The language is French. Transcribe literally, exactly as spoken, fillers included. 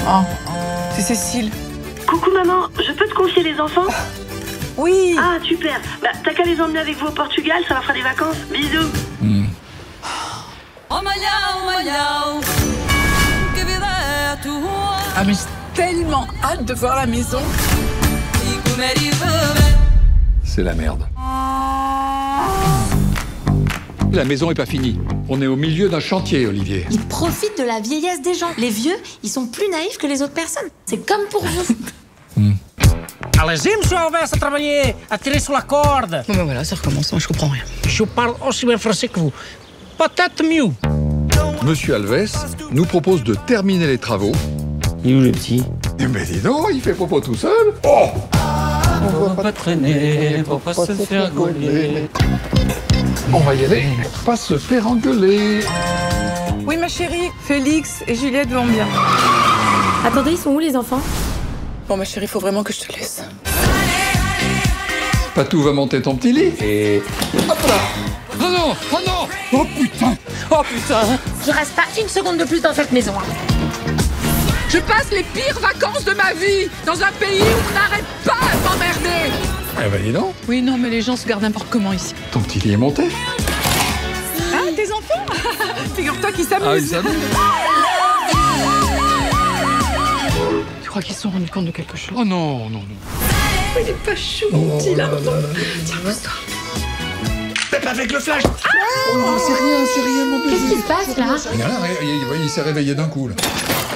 Oh, c'est Cécile. Coucou maman, je peux te confier les enfants? Oui. Ah super, bah t'as qu'à les emmener avec vous au Portugal, ça leur fera des vacances. Bisous. Mmh. Ah mais j'ai tellement hâte de voir la maison. C'est la merde. La maison est pas finie. On est au milieu d'un chantier, Olivier. Ils profitent de la vieillesse des gens. Les vieux, ils sont plus naïfs que les autres personnes. C'est comme pour vous. mm. Allez-y, monsieur Alves, à travailler, à tirer sur la corde. Bon ben voilà, ça recommence, moi je comprends rien. Je parle aussi bien français que vous. Peut-être mieux. Monsieur Alves nous propose de terminer les travaux. Il est où le petit? Mais dis donc, il fait propos tout seul. Oh! On va pas traîner, pour pas se faire gauler. On va y aller, pas se faire engueuler. Oui ma chérie, Félix et Juliette vont bien. Attendez, ils sont où les enfants? Bon ma chérie, faut vraiment que je te laisse. Patou va monter ton petit lit. Et... hop là! Oh non! Oh non! Oh putain! Oh putain! Je reste pas une seconde de plus dans cette maison. Je passe les pires vacances de ma vie dans un pays où on n'arrête pas de m'emmerder. Eh ben dis donc. Oui, non, mais les gens se gardent n'importe comment ici. Ton petit lit est monté. Ah, tes enfants? Figure-toi qu'ils s'amusent. Ah, ils s'amusent. Tu crois qu'ils se sont rendus compte de quelque chose? Oh non, non, non. Oh, il est pas chou, mon petit là. Tiens, pose-toi. Pep avec le flash! Ah oh, c'est rien, c'est rien, mon bébé. Qu'est-ce qui se passe là? Rien, il, il, il s'est réveillé d'un coup, là.